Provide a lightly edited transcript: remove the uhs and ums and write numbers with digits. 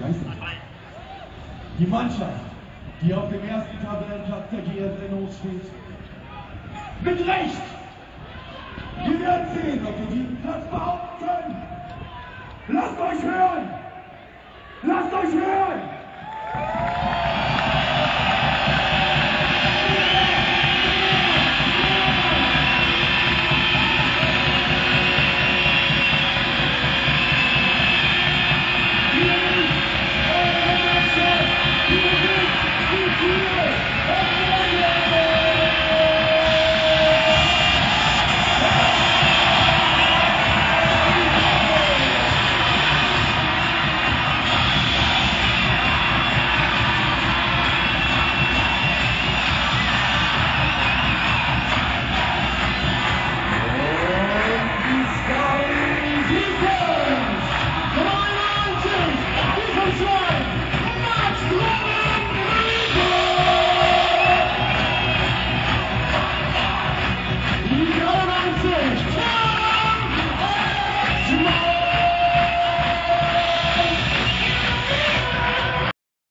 leisten. Die Mannschaft, die auf dem ersten Tabellenplatz der GFNO steht, mit Recht! Wir werden sehen, ob wir diesen Platz behaupten können! Lasst euch hören! Lasst euch hören! Tomorrow!